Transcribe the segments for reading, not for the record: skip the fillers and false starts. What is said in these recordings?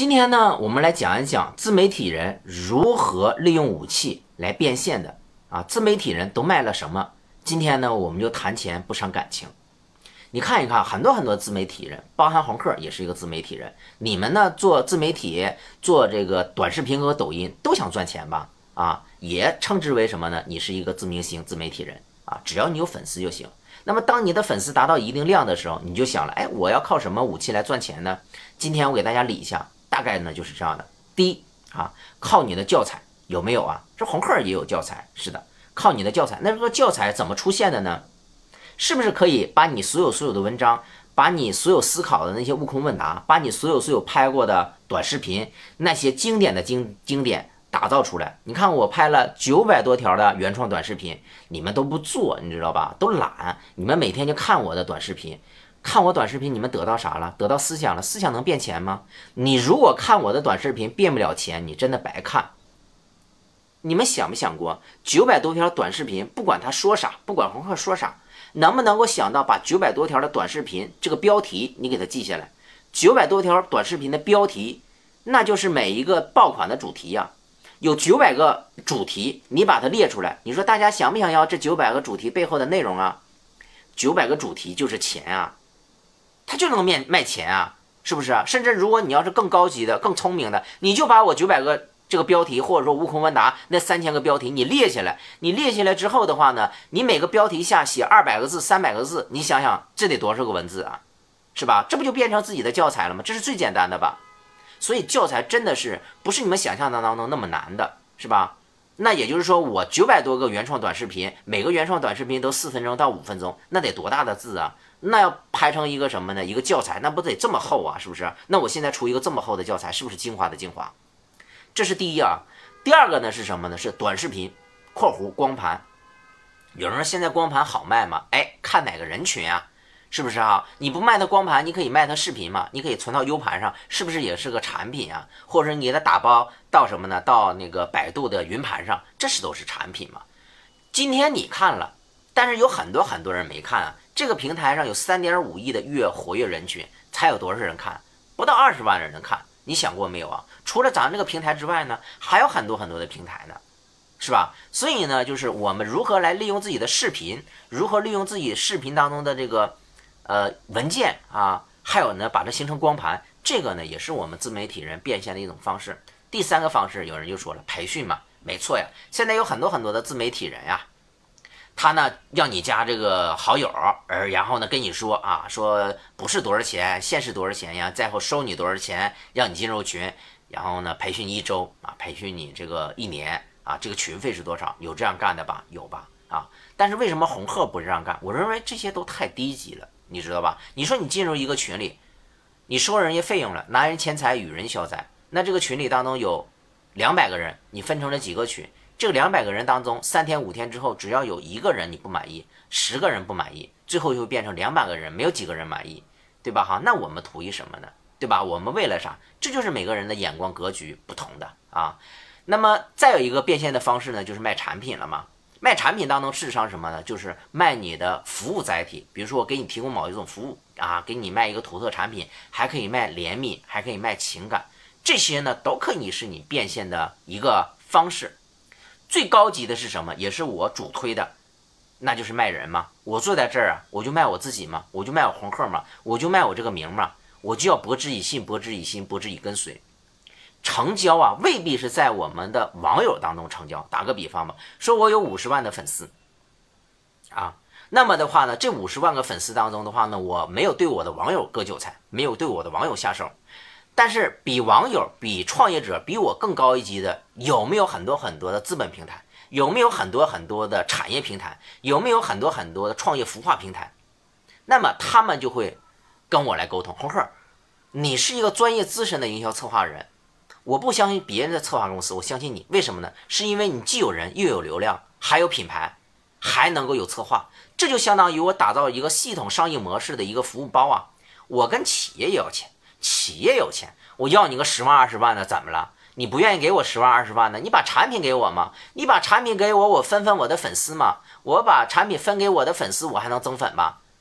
今天呢，我们来讲一讲自媒体人如何利用武器来变现的啊。自媒体人都卖了什么？今天呢，我们就谈钱不伤感情。你看一看，很多自媒体人，包含红客也是一个自媒体人。你们呢做自媒体，做这个短视频和抖音，都想赚钱吧？啊，也称之为什么呢？你是一个自明星、自媒体人啊，只要你有粉丝就行。那么当你的粉丝达到一定量的时候，你就想了，哎，我要靠什么武器来赚钱呢？今天我给大家理一下，大概呢就是这样的。第一啊，靠你的教材有没有啊？这红客也有教材，是的，靠你的教材。那这个教材怎么出现的呢？是不是可以把你所有的文章，把你所有思考的那些悟空问答，把你所有拍过的短视频，那些经典的经典打造出来？你看我拍了900多条的原创短视频，你们都不做，你知道吧？都懒，你们每天就看我的短视频。看我短视频，你们得到啥了？得到思想了。思想能变钱吗？你如果看我的短视频变不了钱，你真的白看。你们想没想过，900多条短视频，不管他说啥，不管红客说啥，能不能够想到把900多条的短视频这个标题你给它记下来？900多条短视频的标题，那就是每一个爆款的主题呀。有900个主题，你把它列出来，你说大家想不想要这900个主题背后的内容啊？900个主题就是钱啊。他就能卖钱啊，是不是啊？甚至如果你要是更高级的、更聪明的，你就把我900个这个标题，或者说悟空问答那3000个标题，你列下来。你列下来之后的话呢，你每个标题下写200个字、300个字，你想想这得多少个文字啊，是吧？这不就变成自己的教材了吗？这是最简单的吧？所以教材真的是不是你们想象当中那么难的，是吧？那也就是说，我900多个原创短视频，每个原创短视频都4分钟到5分钟，那得多大的字啊？那要拍成一个什么呢？一个教材，那不得这么厚啊？是不是？那我现在出一个这么厚的教材，是不是精华的精华？这是第一啊。第二个呢是什么呢？是短视频（括弧光盘）。有人说现在光盘好卖吗？哎，看哪个人群啊？是不是啊？你不卖它光盘，你可以卖它视频嘛？你可以存到 U 盘上，是不是也是个产品啊？或者你给它打包到什么呢？到那个百度的云盘上，这都是产品嘛？今天你看了，但是有很多人没看啊。这个平台上有3.5亿的月活跃人群，才有多少人看？不到20万人能看。你想过没有啊？除了咱这个平台之外呢，还有很多的平台呢，是吧？所以呢，就是我们如何来利用自己的视频，如何利用自己视频当中的这个文件啊，还有呢把它形成光盘，这个呢也是我们自媒体人变现的一种方式。第三个方式，有人就说了，培训嘛，没错呀。现在有很多的自媒体人呀，他呢让你加这个好友，然后呢跟你说啊，说不是多少钱，现是多少钱呀，再后收你多少钱，让你进入群，然后呢培训1周啊，培训你这个1年啊，这个群费是多少？有这样干的吧？有吧？啊，但是为什么红客不这样干？我认为这些都太低级了，你知道吧？你说你进入一个群里，你收人家费用了，拿人钱财与人消灾，那这个群里当中有200个人，你分成了几个群？这个200个人当中，3天5天之后，只要有1个人你不满意，10个人不满意，最后就变成200个人，没有几个人满意，对吧？哈，那我们图一什么呢？对吧？我们为了啥？这就是每个人的眼光格局不同的啊。那么再有一个变现的方式呢，就是卖产品了嘛。卖产品当中，事实上什么呢？就是卖你的服务载体，比如说我给你提供某一种服务啊，给你卖一个土特产品，还可以卖怜悯，还可以卖情感，这些呢都可以是你变现的一个方式。最高级的是什么？也是我主推的，那就是卖人嘛。我坐在这儿啊，我就卖我自己嘛，我就卖我红客嘛，我就卖我这个名嘛，我就要博之以信，博之以心，博之以跟随。成交啊，未必是在我们的网友当中成交。打个比方吧，说我有50万的粉丝啊，那么的话呢，这50万个粉丝当中的话呢，我没有对我的网友割韭菜，没有对我的网友下手。但是比网友、比创业者、比我更高一级的，有没有很多的资本平台？有没有很多的产业平台？有没有很多的创业孵化平台？那么他们就会跟我来沟通。红客，你是一个专业资深的营销策划人，我不相信别人的策划公司，我相信你。为什么呢？是因为你既有人，又有流量，还有品牌，还能够有策划，这就相当于我打造一个系统商业模式的一个服务包啊。我跟企业也要钱。企业有钱，我要你个10万20万的，怎么了？你不愿意给我10万20万的，你把产品给我嘛？你把产品给我，我分我的粉丝嘛？我把产品分给我的粉丝，我还能增粉吗？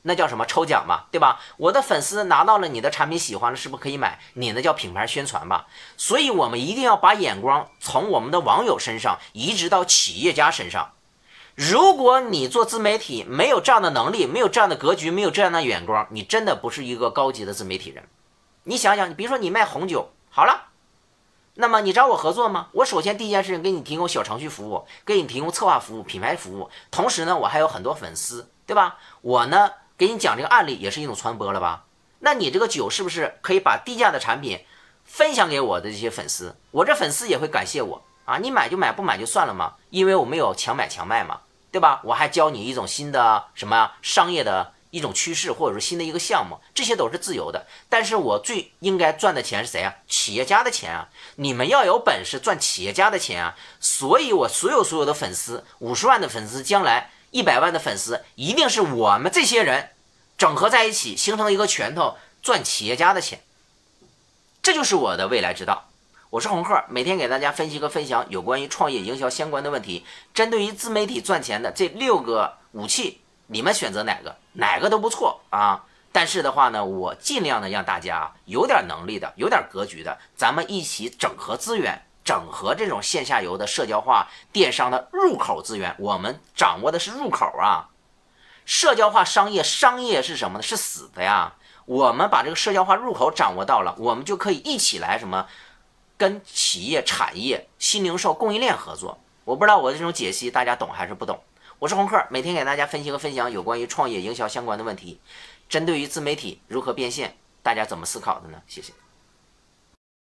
那叫什么抽奖嘛，对吧？我的粉丝拿到了你的产品喜欢了，是不是可以买？你那叫品牌宣传吧。所以我们一定要把眼光从我们的网友身上移植到企业家身上。如果你做自媒体没有这样的能力，没有这样的格局，没有这样的眼光，你真的不是一个高级的自媒体人。你想想，比如说你卖红酒，好了，那么你找我合作吗？我首先第一件事情给你提供小程序服务，给你提供策划服务、品牌服务，同时呢，我还有很多粉丝，对吧？我呢给你讲这个案例也是一种传播了吧？那你这个酒是不是可以把低价的产品分享给我的这些粉丝？我这粉丝也会感谢我啊！你买就买，不买就算了嘛，因为我没有强买强卖嘛，对吧？我还教你一种新的什么商业的一种趋势，或者是新的一个项目，这些都是自由的。但是我最应该赚的钱是谁啊？企业家的钱啊！你们要有本事赚企业家的钱啊！所以我所有的粉丝，50万的粉丝，将来100万的粉丝，一定是我们这些人整合在一起，形成一个拳头，赚企业家的钱。这就是我的未来之道。我是洪鹤，每天给大家分析和分享有关于创业营销相关的问题。针对于自媒体赚钱的这6个武器，你们选择哪个都不错啊。但是的话呢，我尽量的让大家有点能力的，有点格局的，咱们一起整合资源，整合这种线下游的社交化电商的入口资源。我们掌握的是入口啊。社交化商业是什么呢？是死的呀。我们把这个社交化入口掌握到了，我们就可以一起来什么跟企业、产业、新零售、供应链合作。我不知道我这种解析大家懂还是不懂。我是洪鹤，每天给大家分析和分享有关于创业营销相关的问题。针对于自媒体如何变现，大家怎么思考的呢？谢谢。